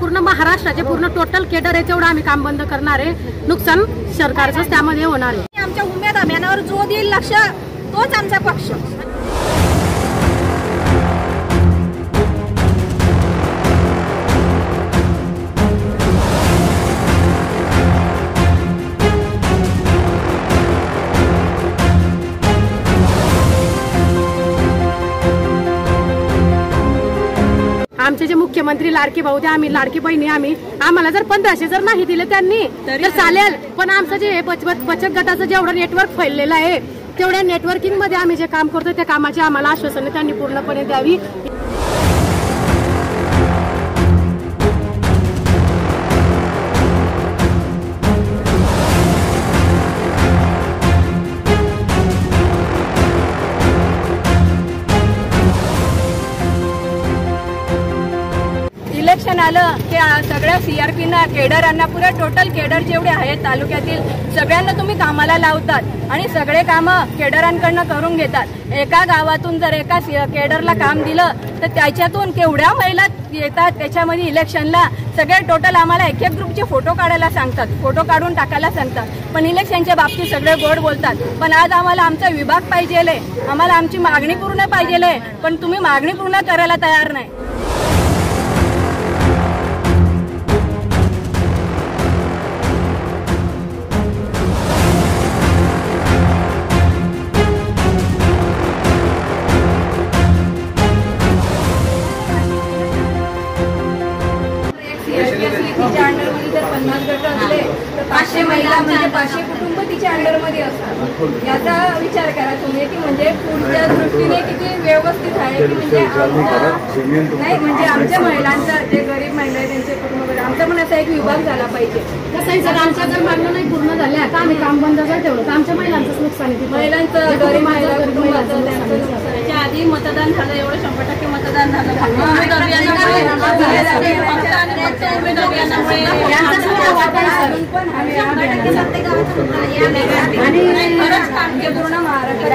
पूर्ण महाराष्ट्राचे पूर्ण टोटल केडर आहे तेवढं आम्ही काम बंद करणार आहे। नुकसान सरकारचंच त्यामध्ये होणार आहे। आमच्या उमेद अभियानावर जो देईल लक्ष तोच आमचा पक्ष। आमचे जे मुख्यमंत्री लाडकी भाऊ ते आम्ही लाडकी बहिणी आम्हाला जर 1500 जर नाही दिले त्यांनी तर चालेल, पण आमचं जे बचत गटाचं जेवढं नेटवर्क फैललेलं आहे तेवढ्या नेटवर्किंग मध्ये आम्ही जे काम करतो त्या कामाचे आम्हाला आश्वासन त्यांनी पूर्णपणे द्यावी। इलेक्शन आलं की सगळ्या सीआरपीना केडरांना पुऱ्या टोटल केडर जेवढे आहेत तालुक्यातील सगळ्यांना तुम्ही कामाला लावतात आणि सगळे कामं केडरांकडनं करून घेतात। एका गावातून जर एका केडरला काम दिलं तर त्याच्यातून केवढ्या महिला येतात त्याच्यामध्ये इलेक्शनला सगळे टोटल आम्हाला एक ग्रुपचे फोटो काढायला सांगतात, फोटो काढून टाकायला सांगतात, पण इलेक्शनच्या बाबतीत सगळे गोड बोलतात। पण आज आम्हाला आमचा विभाग पाहिजेल, आम्हाला आमची मागणी पूर्ण पाहिजेल, पण तुम्ही मागणी पूर्ण करायला तयार नाही। तिच्या अंडरमध्ये जर 50 गट असले तर 500 महिला म्हणजे 500 कुटुंब तिच्या अंडरमध्ये असतात। याचा विचार करा तुम्ही की म्हणजे पुढच्या दृष्टीने किती व्यवस्थित आहे की म्हणजे नाही म्हणजे आमच्या महिलांचं जे गरीब महिला आहे त्यांचे कुटुंब आमचा पण असा एक विभाग झाला पाहिजे। कसं आहे सर, आमच्या जर मागणं नाही पूर्ण झाल्या तर आम्ही काम बंद जर ठेवलं तर आमच्या महिलांचंच नुकसान आहे। महिलांचं गरीब महिला कुटुंबाचं त्यांचं नुकसान। त्याच्या आधी मतदान झालं, एवढं 100% मतदान झालं पूर्ण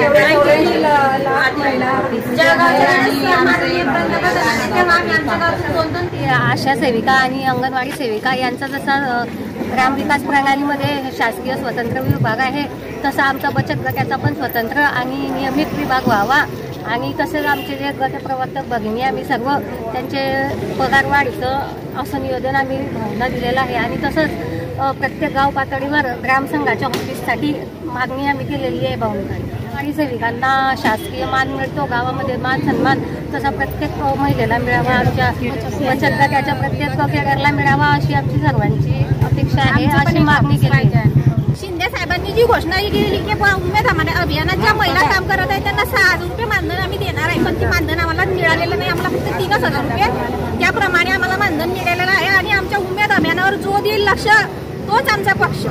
आशा सेविका आणि अंगणवाडी सेविका यांचा जसा ग्रामविकास प्रणालीमध्ये शासकीय स्वतंत्र विभाग आहे तसा आमचा बचत गटाचा पण स्वतंत्र आणि नियमित विभाग व्हावा आणि तसंच आमचे जे गटप्रवर्तक भगिनी आम्ही सर्व त्यांचे पगार वाढीचं असं निवेदन आम्ही भावना दिलेलं आहे आणि तसंच प्रत्येक गाव पातळीवर ग्रामसंघाच्या ऑफिससाठी मागणी आम्ही केलेली आहे भावना। आणि सेविकांना शासकीय मान मिळतो, गावामध्ये मान सन्मान तसा प्रत्येक महिलेला मिळावा, आमच्या बचत गटाच्या प्रत्येक केडरला मिळावा अशी आमची सर्वांची अपेक्षा आहे, अशी मागणी केली आहे। शिंदे साहेबांनी जी घोषणा केली की उमेद अभियानात ज्या महिला काम करत आहेत त्यांना 6,000 रुपये मानधन आम्ही देणार आहे, पण ती मानधन आम्हाला मिळालेलं नाही, आम्हाला फक्त 3,000 रुपये त्याप्रमाणे आम्हाला मानधन मिळालेलं आहे आणि आमच्या उमेद अभियानावर जो देईल लक्ष तोच आमचा पक्ष।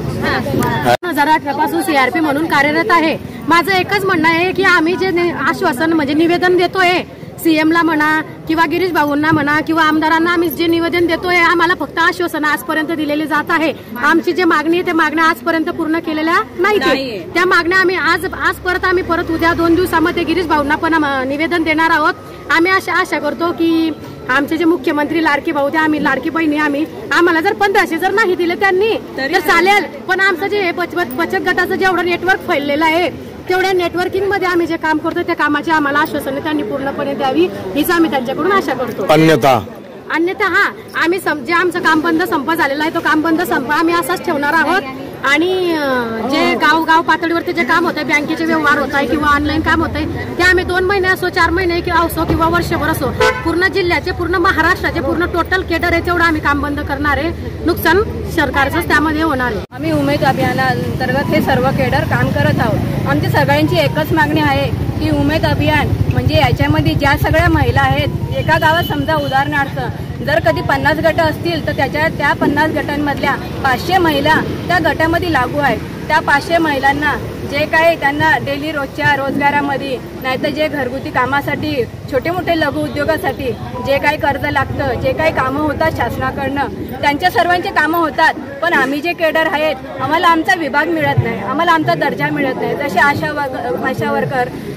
2018 पासून सीआरपी म्हणून कार्यरत आहे। माझं एकच म्हणणं आहे की आम्ही जे आश्वासन म्हणजे निवेदन देतोय सीएमला म्हणा किंवा गिरीश भाऊंना म्हणा किंवा आमदारांना आम्ही जे निवेदन देतोय आम्हाला फक्त आश्वासन आजपर्यंत दिलेले जात आहे। आमची जे मागणी आहे त्या मागण्या आजपर्यंत पूर्ण केलेल्या नाही। त्या मागण्या आम्ही आज परत उद्या 2 दिवसामध्ये गिरीश भाऊंना पण निवेदन देणार आहोत। आम्ही आशा करतो की आमचे जे मुख्यमंत्री लाडकी भाऊ ते आम्ही लाडकी बहिणी आम्हाला जर 1500 जर नाही दिले त्यांनी तर चालेल, पण आमचं जे बचत गटाचं जेवढं नेटवर्क फैललेलं आहे तेवढ्या नेटवर्किंग मध्ये आम्ही जे काम करतो त्या कामाचे आम्हाला आश्वासन त्यांनी पूर्णपणे द्यावी हीच आम्ही त्यांच्याकडून आशा करतो। अन्यथा आम्ही जे आमचं काम बंद संप झालेला आहे तो काम बंद संप आम्ही असाच ठेवणार आहोत आणि जे गाव पातळीवरती जे काम होतंय बँकेचे व्यवहार होत आहे किंवा ऑनलाईन काम होतंय ते आम्ही 2 महिने असो 4 महिने असो किंवा वर्षभर असो पूर्ण जिल्ह्याचे पूर्ण महाराष्ट्राचे पूर्ण टोटल केडर आहे तेवढं आम्ही काम बंद करणार आहे। नुकसान सरकारचंच त्यामध्ये होणार आहे। आम्ही उमेद अभियानाअंतर्गत हे सर्व केडर काम करत आहोत। आमची सगळ्यांची एकच मागणी आहे की उमेद अभियान म्हणजे याच्यामध्ये ज्या सगळ्या महिला आहेत एका गावात समजा उदाहरणार्थ जर कधी 50 गट असतील तर त्या 50 गटांमधल्या 500 महिला त्या गटामध्ये लागू आहेत। त्या 500 महिलांना जे काही त्यांना डेली रोजच्या रोजगारामध्ये नाहीतर जे घरगुती कामासाठी छोटे मोठे लघु उद्योगासाठी जे काही कर्ज लागतं जे काही कामं होतात शासनाकडनं त्यांच्या सर्वांचे कामं होतात, पण आम्ही जे केडर आहेत आम्हाला आमचा विभाग मिळत नाही, आम्हाला आमचा दर्जा मिळत नाही। जसे आशा वर्कर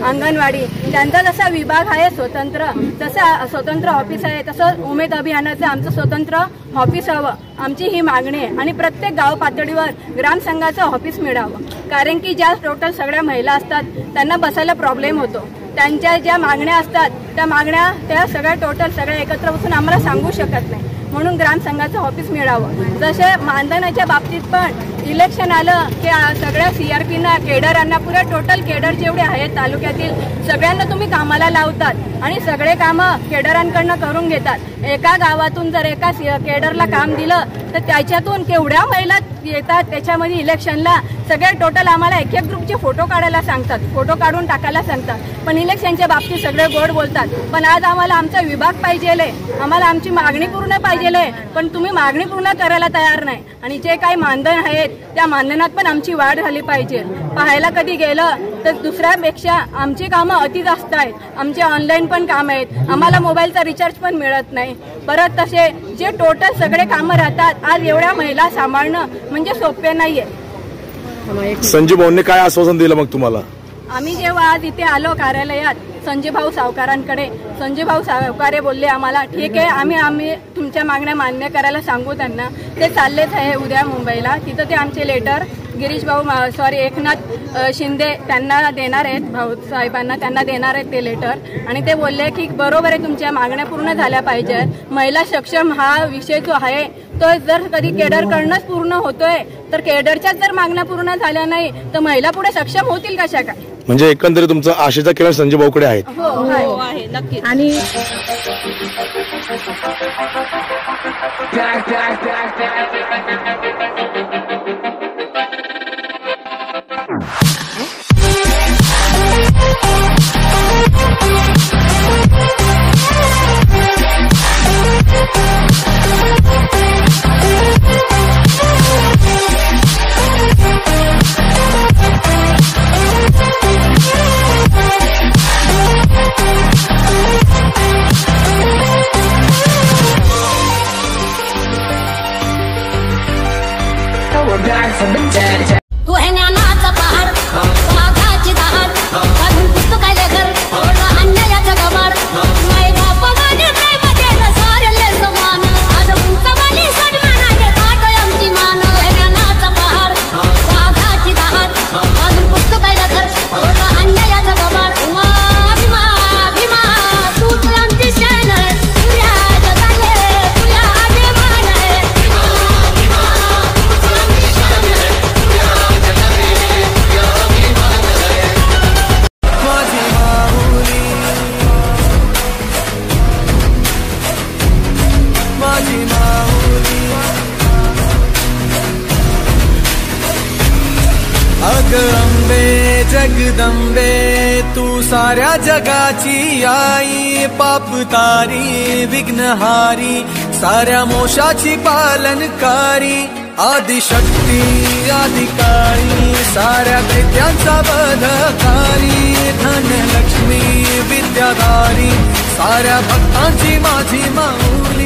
अंगणवाडी त्यांचा जसा विभाग आहे स्वतंत्र, तसा स्वतंत्र ऑफिस आहे, तसं उमेद अभियानाचं आमचं स्वतंत्र ऑफिस हवं, आमची ही मागणी आहे. आणि प्रत्येक गाव पातळीवर ग्रामसंघाचं ऑफिस मिळावं, कारण की ज्या टोटल सगळ्या महिला असतात त्यांना बसायला प्रॉब्लेम होतो. त्यांच्या ज्या मागण्या असतात त्या सगळ्या टोटल सगळ्या एकत्र बसून आम्हाला सांगू शकत नाही, म्हणून ग्रामसंघाचं ऑफिस मिळावं. जसे मानधनाच्या बाबतीत पण इलेक्शन आलं की सगळ्या CRPना केडरांना पुऱ्या टोटल केडर जेवढे आहेत तालुक्यातील सगळ्यांना तुम्ही कामाला लावतात आणि सगळे कामं केडरांकडनं करून घेतात. एका गावातून जर एका केडरला काम दिलं तर त्याच्यातून केवढ्या महिला येतात त्याच्यामध्ये इलेक्शनला. सगळे टोटल आम्हाला एक ग्रुपचे फोटो काढायला सांगतात, फोटो काढून टाकायला सांगतात, पण इलेक्शनच्या बाबतीत सगळे गोड बोलतात. पण आज आम्हाला आमचा विभाग पाहिजेले, आम्हाला आमची मागणी पूर्ण पाहिजेले, पण तुम्ही मागणी पूर्ण करायला तयार नाही. आणि जे काही मानधन आहेत त्या मानधनात पण आमची वाढ झाली पाहिजे. पाहायला कधी गेलं तर दुसऱ्यापेक्षा आमची कामं अति जास्त आहेत. आमचे ऑनलाईन पण काम आहेत, आम्हाला मोबाईलचा रिचार्ज पण मिळत नाही. परत तसे जे टोटल सगळे कामं राहतात, आज एवढ्या महिला सांभाळणं म्हणजे सोपे नाहीये. संजीव भाऊंनी काय आश्वासन दिलं मग तुम्हाला? आम्ही जेव्हा आज इथे आलो कार्यालयात संजीव भाऊ सावकारांकडे, संजीव भाऊ सावकारे बोलले आम्हाला ठीक आहे, आम्ही तुमच्या मागण्या मान्य करायला सांगू त्यांना. ते चाललेच आहे उद्या मुंबईला, तिथं ते आमचे लेटर गिरीश भाऊ एकनाथ शिंदे त्यांना देणार आहेत, भाऊ साहेबांना त्यांना देणार आहेत ते लेटर. आणि ते बोलले की बरोबर आहे, तुमच्या मागण्या पूर्ण झाल्या पाहिजेत. महिला सक्षम हा विषय जो आहे तो जर कधी केडरकडनंच पूर्ण होतोय तर केडरच्याच जर मागण्या पूर्ण झाल्या नाही तर महिला पुढे सक्षम होतील कशा काय? म्हणजे एकंदरीत तुमचा आशेचा किरण संजय भाऊकडे आहे. हो आहे नक्की. आणि तू है ज्ञानाचा पहाड, वाघाची दहाड, अजून पुस्तकाले घर, अन्यायाचं गबाड, माय बापाने प्रेम केलं सारले समान, आज उंचवाली सन्मानाने ताट आमची मान. ज्ञानाचा पहाड, वाघाची दहाड, अजून पुस्तकाले घर, अन्यायाचं गबाड, भीमा भीमा तू आमची शान आहे, तुझ्या जगाले तुझ्या अभिमान आहे. अगंबे जगदंबे तू साऱ्या जगाची आई, पापतारी विघ्नहारी साऱ्या मोशाची पालनकारी, आदिशक्ती आदिकाळी साऱ्या दैत्यांचा बधकारी, धनलक्ष्मी विद्याधारी साऱ्या भक्तांची माझी माऊली.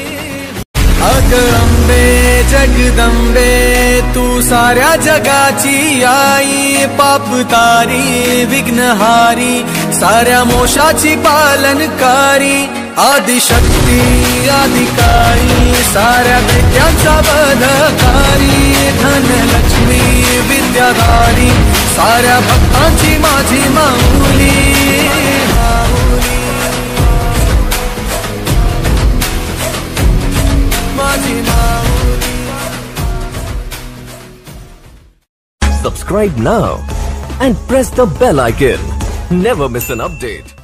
अगंबे जगदंबे तू साऱ्या जगाची आई, पापतारी विघ्नहारी साऱ्या मोशाची पालनकारी, आदिशक्ती आदिकाळी साऱ्या दैत्यांचा बधकारी, धनलक्ष्मी विद्याधारी साऱ्या भक्तांची माझी माऊली. Subscribe now and press the bell icon. Never miss an update.